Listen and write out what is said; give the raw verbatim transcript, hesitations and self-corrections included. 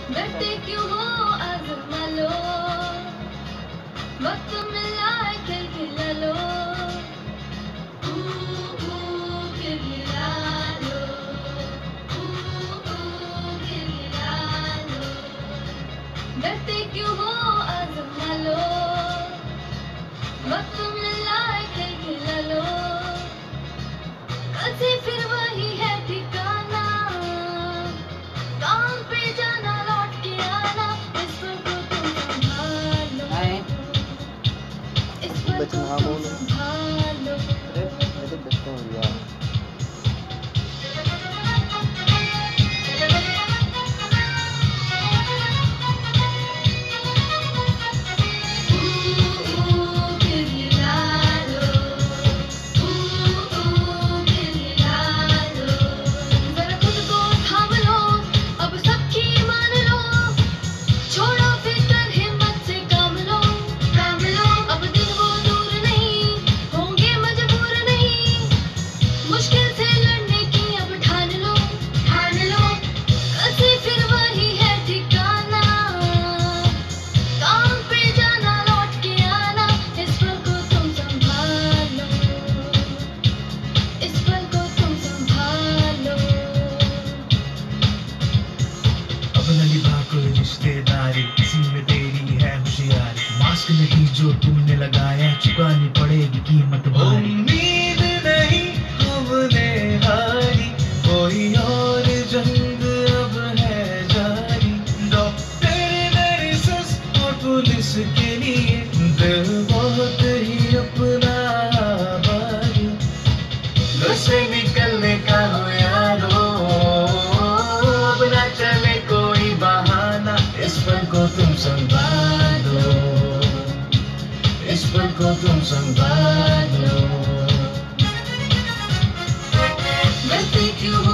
डरते क्यों हो आज़मा लो, वक्त मिला है खेल खिला लो, ऊ ऊ खेल खिला लो, ऊ ऊ खेल खिला लो। डरते क्यों हो आज़मा लो, वक्त मिला है खेल खिला लो। कल से फिर वही है ठिकाना, काम पे जाना लौट के आना, इस पल को तुम संभालो, इस पल को तुम संभालो। मुश्किल से लड़ने की अब ठान लो, ठान लो। कल से फिर वही है ठिकाना, काम पे जाना लौट के आना, इस पल को तुम संभालो, इस पल को तुम संभालो। अब न निभा कोई रिश्तेदारी, किसी में तेरी है होशियारी, मास्क नहीं जो तुमने लगाया, चुकानी पड़ेगी कीमत भारी। उम्मीद नहीं हमने हारी, कोई और जंग अब है जारी, डॉक्टर नर्सेस और पुलिस के लिए दिल बहुत ही अपना भारी। घर से निकलने का हो यारो, अब ना चले कोई बहाना, इस पल को तुम संभालो, इस पल को तुम संभालो। डरते क्यों हो